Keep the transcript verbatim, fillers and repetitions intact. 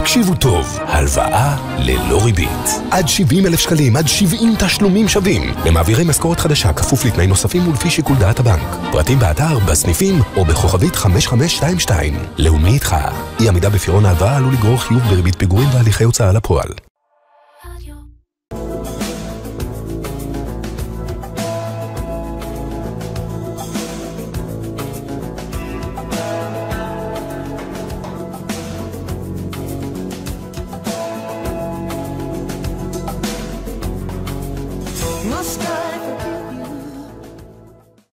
הקשיבו טוב, הלוואה ללא ריבית. עד שבעים אלף שקלים, עד שבעים תשלומים שווים. למעבירי משכורת חדשה, כפוף לתנאים נוספים ולפי שיקול דעת הבנק. פרטים באתר, בסניפים או בכוכבית חמש חמש שתיים שתיים. לאומי איתך. אי עמידה בפירעון ההלוואה עלול לגרור חיוב בריבית פיגורים והליכי הוצאה לפועל.